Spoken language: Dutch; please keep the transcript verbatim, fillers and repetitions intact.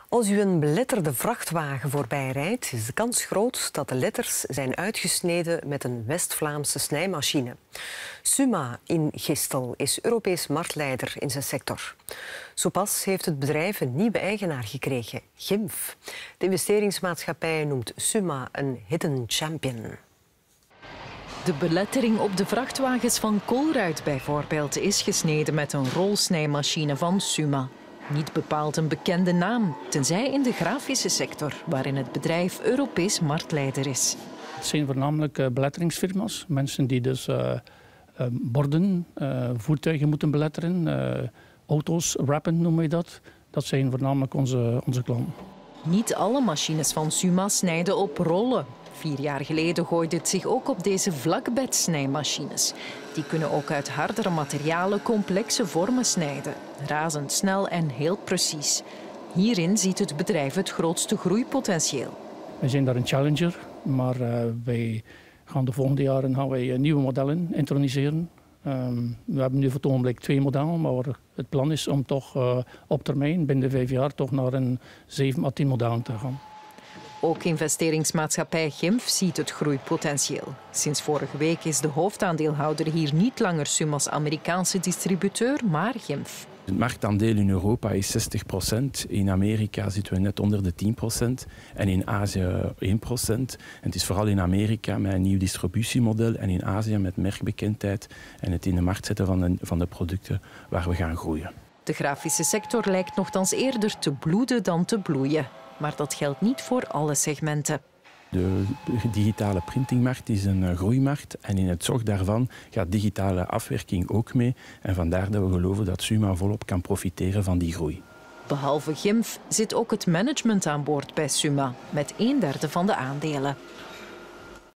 Als u een beletterde vrachtwagen voorbij rijdt, is de kans groot dat de letters zijn uitgesneden met een West-Vlaamse snijmachine. Suma in Gistel is Europees marktleider in zijn sector. Zo pas heeft het bedrijf een nieuwe eigenaar gekregen, Gimf. De investeringsmaatschappij noemt Suma een hidden champion. De belettering op de vrachtwagens van Colruyt bijvoorbeeld is gesneden met een rolsnijmachine van Suma. Niet bepaald een bekende naam, tenzij in de grafische sector, waarin het bedrijf Europees marktleider is. Het zijn voornamelijk uh, beletteringsfirma's, mensen die dus uh, uh, borden, uh, voertuigen moeten beletteren, uh, auto's wrappen noemen we dat. Dat zijn voornamelijk onze, onze klanten. Niet alle machines van Suma snijden op rollen. Vier jaar geleden gooide het zich ook op deze vlakbedsnijmachines. Die kunnen ook uit hardere materialen complexe vormen snijden. Razendsnel en heel precies. Hierin ziet het bedrijf het grootste groeipotentieel. Wij zijn daar een challenger, maar uh, wij gaan de volgende jaren gaan wij nieuwe modellen introduceren. Um, we hebben nu voor het ogenblik twee modellen, maar het plan is om toch uh, op termijn, binnen vijf jaar, toch naar een zeven à tien modellen te gaan. Ook investeringsmaatschappij Gimf ziet het groeipotentieel. Sinds vorige week is de hoofdaandeelhouder hier niet langer Suma's Amerikaanse distributeur, maar Gimf. Het marktaandeel in Europa is zestig procent. In Amerika zitten we net onder de tien procent. En in Azië één procent. En het is vooral in Amerika met een nieuw distributiemodel en in Azië met merkbekendheid en het in de markt zetten van de, van de producten waar we gaan groeien. De grafische sector lijkt nochtans eerder te bloeden dan te bloeien. Maar dat geldt niet voor alle segmenten. De digitale printingmarkt is een groeimarkt en in het zog daarvan gaat digitale afwerking ook mee. En vandaar dat we geloven dat Suma volop kan profiteren van die groei. Behalve Gimf zit ook het management aan boord bij Suma, met een derde van de aandelen.